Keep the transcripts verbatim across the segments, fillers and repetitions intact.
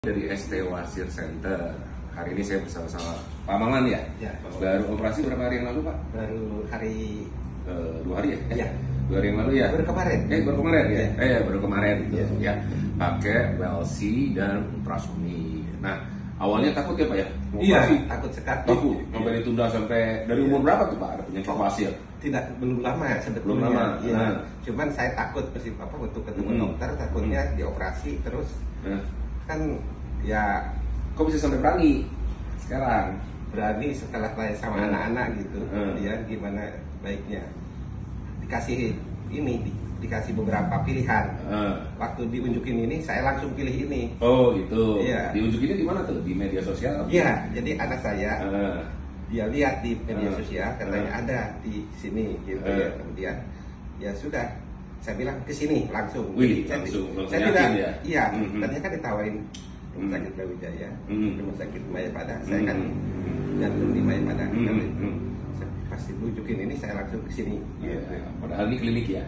Dari S T Wasir Center. Hari ini saya bersama-sama Pak Maman ya? Ya. Baru operasi berapa hari yang lalu Pak? Baru hari Uh, dua hari ya? ya. Dua hari yang lalu ya? Baru kemarin. Eh baru kemarin ya? Ya. Eh ya, baru kemarin gitu Ya. ya. Pakai W L C dan ultrasoni. Nah awalnya takut ya Pak ya? Mau Iya. operasi? Takut sekali. Takut. Sampai ditunda sampai dari umur berapa tuh Pak? Ada penyakit wasir? Tidak belum lama sebetulnya. Belum lama. Ya. Nah. Cuman saya takut pasti apa waktu ketemu Hmm. dokter takutnya dioperasi terus Nah, kan ya kok bisa sampai berani sekarang? berani setelah tanya sama Hmm. anak-anak gitu. Hmm. Dia gimana baiknya dikasih ini di- dikasih beberapa pilihan. Uh. Waktu diunjukin ini saya langsung pilih ini. Oh gitu. Iya. Diunjukinnya di mana tuh? Di media sosial? Iya, jadi anak saya Uh. dia lihat di media Hmm. sosial katanya Hmm. ada di sini gitu Hmm. ya, kemudian ya sudah saya bilang ke sini langsung. Wih, Jadi, langsung, saya, langsung saya yakin tidak ya? iya Mhm. tadinya kan ditawarin rumah Mhm. sakit Brawijaya, Mhm. rumah sakit Mayapada, saya kan Mhm. jantung di Mayapada. Mhm. Tapi Mhm. saya pasti rujukin ini saya langsung ke sini. Ya, Gitu. padahal ini klinik ya,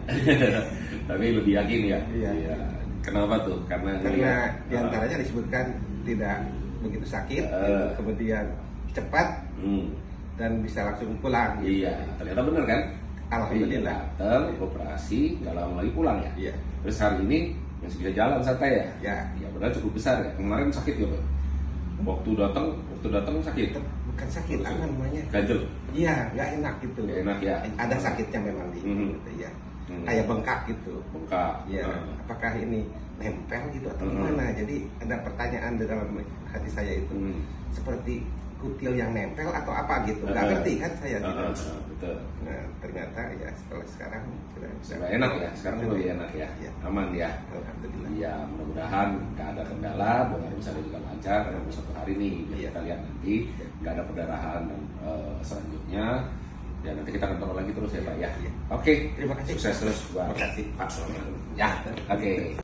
tapi lebih yakin ya. Iya. Ya. Kenapa tuh? Karena Karena ngeliat, diantaranya disebutkan tidak begitu sakit, Eh. kemudian cepat uh, hmm, dan bisa langsung pulang. Gitu. iya, ternyata benar kan? Alhamdulillah. Datang, operasi, nggak lama lagi pulang ya. Iya. Terus hari ini masih bisa jalan santai ya? Ya. Ya, padahal cukup besar ya. Kemarin sakit ya Pak? Waktu datang, waktu datang sakit. Bukan sakit, apa namanya? Ganjel. Iya, nggak enak gitu. Nggak enak ya. Ada sakitnya memang di Mhm. gitu, ya. Hmm. Kayak bengkak gitu. Bengkak. Ya, Nah. apakah ini nempel gitu atau Mhm. gimana? Jadi ada pertanyaan di dalam hati saya itu Hmm. seperti kutil yang nempel atau apa gitu. Nggak Eh. ngerti kan saya Ah, gitu. ah, ah, betul. Nah, ternyata ya setelah sekarang sudah Sudah enak ya, sekarang Sudah. lebih enak ya, Iya. aman ya. Alhamdulillah. Ya mudah-mudahan nggak ada kendala, bulan misalnya juga lancar, dalam satu hari nih biar Iya. kita lihat nanti nggak ada perdarahan dan eh, selanjutnya. Ya nanti kita akan terus lagi terus ya Pak ya. Iya. Oke, Terima kasih. sukses terus buat Terima kasih. Pak Maman. Ya, oke.